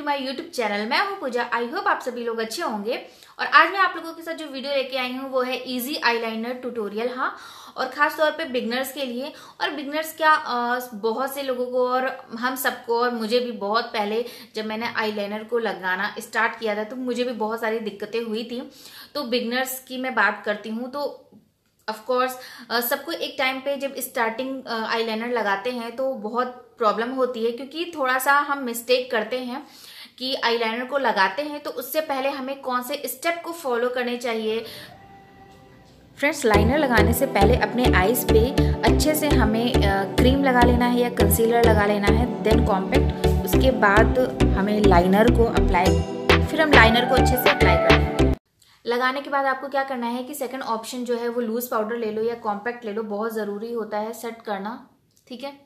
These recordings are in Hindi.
My YouTube channel. मैं हूं पूजा। आई होप आप सभी लोग अच्छे होंगे। और आज मैं आप लोगों के साथ जो वीडियो लेके आई हूं वो है इजी आईलाइनर ट्यूटोरियल। हाँ, और खास तौर पे बिगनर्स के लिए। और बिगनर्स क्या, बहुत से लोगों को और हम सबको और मुझे भी बहुत पहले जब मैंने आईलाइनर को लगाना स्टार्ट किया था तो मुझे भी बहुत सारी दिक्कतें हुई थी। तो बिगनर्स की मैं बात करती हूँ तो ऑफ कोर्स सबको एक टाइम पे जब स्टार्टिंग आईलाइनर लगाते हैं तो बहुत प्रॉब्लम होती है, क्योंकि थोड़ा सा हम मिस्टेक करते हैं कि आईलाइनर को लगाते हैं तो उससे पहले हमें कौन से स्टेप को फॉलो करने चाहिए। फ्रेंड्स, लाइनर लगाने से पहले अपने आईज पे अच्छे से हमें क्रीम लगा लेना है या कंसीलर लगा लेना है, देन कॉम्पैक्ट। उसके बाद हमें लाइनर को अप्लाई, फिर हम लाइनर को अच्छे से अप्लाई करेंगे। लगाने के बाद आपको क्या करना है कि सेकंड ऑप्शन जो है वो लूज पाउडर ले लो या कॉम्पैक्ट ले लो, बहुत ज़रूरी होता है सेट करना। ठीक है,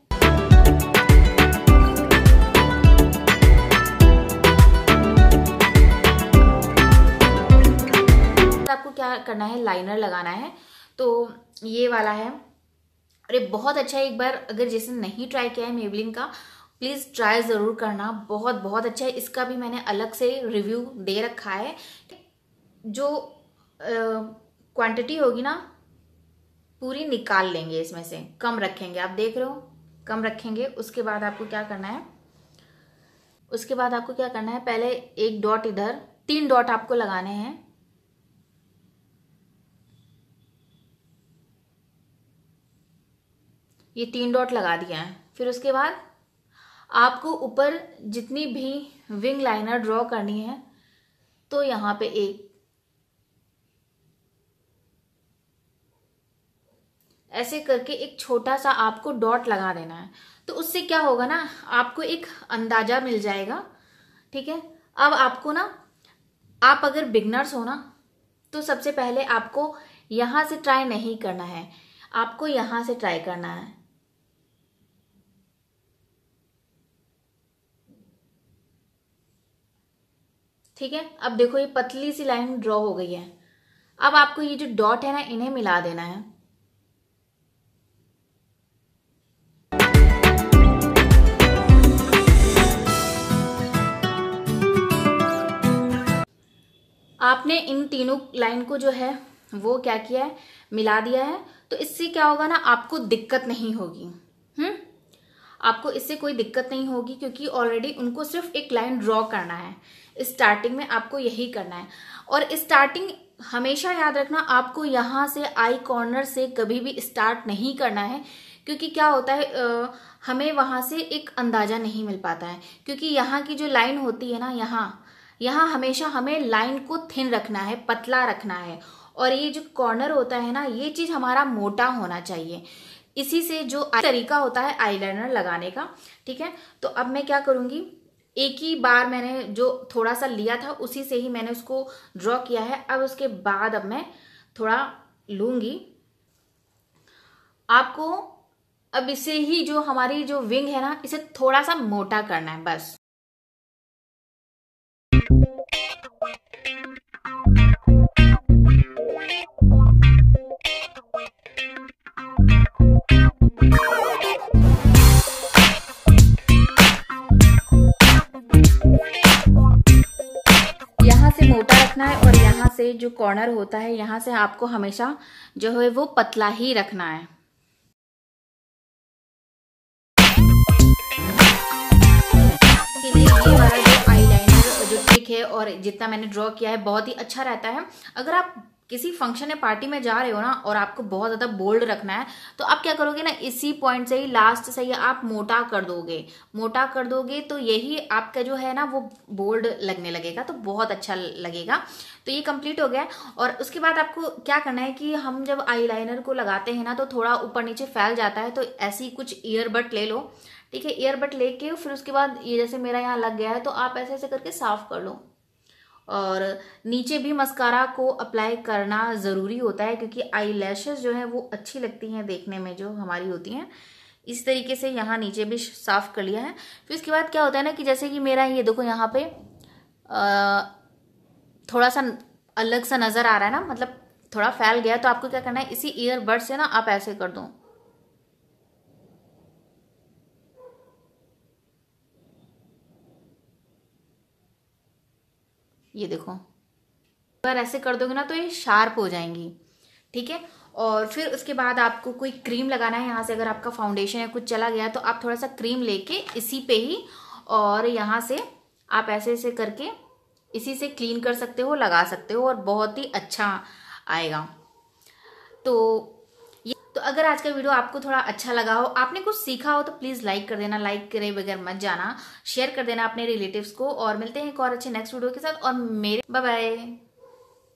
आपको क्या करना है, लाइनर लगाना है। तो ये वाला है, अरे बहुत अच्छा है। एक बार अगर जिसने नहीं ट्राई किया है मेबलिन का, प्लीज़ ट्राई ज़रूर करना, बहुत बहुत अच्छा है। इसका भी मैंने अलग से रिव्यू दे रखा है। जो क्वांटिटी होगी ना पूरी निकाल लेंगे, इसमें से कम रखेंगे। आप देख रहे हो, कम रखेंगे। उसके बाद आपको क्या करना है, पहले एक डॉट इधर, 3 डॉट आपको लगाने हैं। ये 3 डॉट लगा दिया है। फिर उसके बाद आपको ऊपर जितनी भी विंग लाइनर ड्रॉ करनी है तो यहाँ पे एक ऐसे करके एक छोटा सा आपको डॉट लगा देना है। तो उससे क्या होगा ना, आपको एक अंदाजा मिल जाएगा। ठीक है, अब आपको ना, आप अगर बिगनर्स हो ना तो सबसे पहले आपको यहां से ट्राई नहीं करना है, आपको यहां से ट्राई करना है। ठीक है, अब देखो ये पतली सी लाइन ड्रॉ हो गई है। अब आपको ये जो डॉट है ना, इन्हें मिला देना है। आपने इन तीनों लाइन को जो है वो क्या किया है, मिला दिया है। तो इससे क्या होगा ना, आपको दिक्कत नहीं होगी। आपको इससे कोई दिक्कत नहीं होगी, क्योंकि ऑलरेडी उनको सिर्फ एक लाइन ड्रॉ करना है। स्टार्टिंग में आपको यही करना है। और स्टार्टिंग हमेशा याद रखना, आपको यहाँ से आई कॉर्नर से कभी भी स्टार्ट नहीं करना है, क्योंकि क्या होता है, हमें वहां से एक अंदाजा नहीं मिल पाता है। क्योंकि यहाँ की जो लाइन होती है ना, यहाँ हमेशा हमें लाइन को थिन रखना है, पतला रखना है। और ये जो कॉर्नर होता है ना, ये चीज हमारा मोटा होना चाहिए। इसी से जो तरीका होता है आईलाइनर लगाने का। ठीक है, तो अब मैं क्या करूंगी, एक ही बार मैंने जो थोड़ा सा लिया था उसी से ही मैंने उसको ड्रॉ किया है। अब उसके बाद अब मैं थोड़ा लूंगी। आपको अब इसे ही, जो हमारी जो विंग है ना, इसे थोड़ा सा मोटा करना है बस। यहाँ से मोटा रखना है और यहाँ से जो कॉर्नर होता है, यहाँ से आपको हमेशा जो है वो पतला ही रखना है। ये वाला जो आईलाइनर जो ट्रिक है और जितना मैंने ड्रॉ किया है बहुत ही अच्छा रहता है। अगर आप किसी फंक्शन या पार्टी में जा रहे हो ना और आपको बहुत ज्यादा बोल्ड रखना है, तो आप क्या करोगे ना, इसी पॉइंट से ही, लास्ट से ही आप मोटा कर दोगे तो यही आपका जो है ना वो बोल्ड लगने लगेगा, तो बहुत अच्छा लगेगा। तो ये कंप्लीट हो गया। और उसके बाद आपको क्या करना है कि हम जब आईलाइनर को लगाते हैं ना तो थोड़ा ऊपर नीचे फैल जाता है, तो ऐसी कुछ ईयरबड ले लो। ठीक है, ईयरबड लेके फिर उसके बाद ये जैसे मेरा यहाँ लग गया है तो आप ऐसे ऐसे करके साफ कर लो। और नीचे भी मस्कारा को अप्लाई करना ज़रूरी होता है, क्योंकि आई लैशेस जो है वो अच्छी लगती हैं देखने में, जो हमारी होती हैं। इस तरीके से यहाँ नीचे भी साफ कर लिया है। फिर उसके बाद क्या होता है ना कि जैसे कि मेरा ये देखो यहाँ पे थोड़ा सा अलग सा नज़र आ रहा है ना, मतलब थोड़ा फैल गया। तो आपको क्या करना है, इसी ईयरबड से ना आप ऐसे कर दो। ये देखो, अगर ऐसे कर दोगे ना तो ये शार्प हो जाएंगी, ठीक है। और फिर उसके बाद आपको कोई क्रीम लगाना है। यहाँ से अगर आपका फाउंडेशन या कुछ चला गया तो आप थोड़ा सा क्रीम लेके इसी पे ही, और यहाँ से आप ऐसे ऐसे करके इसी से क्लीन कर सकते हो, लगा सकते हो, और बहुत ही अच्छा आएगा। तो अगर आज का वीडियो आपको थोड़ा अच्छा लगा हो, आपने कुछ सीखा हो, तो प्लीज़ लाइक कर देना, लाइक करे बगैर मत जाना, शेयर कर देना अपने रिलेटिव्स को। और मिलते हैं एक और अच्छे नेक्स्ट वीडियो के साथ, और मेरे बाय बाय।